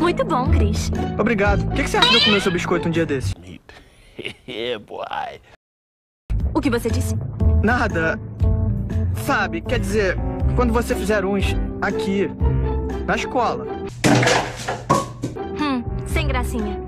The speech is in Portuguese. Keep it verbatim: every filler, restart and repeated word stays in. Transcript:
Muito bom, Chris. Obrigado. O que que você acha de eu comer seu biscoito um dia desses? Yeah, boy. O que você disse? Nada. Sabe, quer dizer, quando você fizer uns aqui, na escola. Hum, sem gracinha.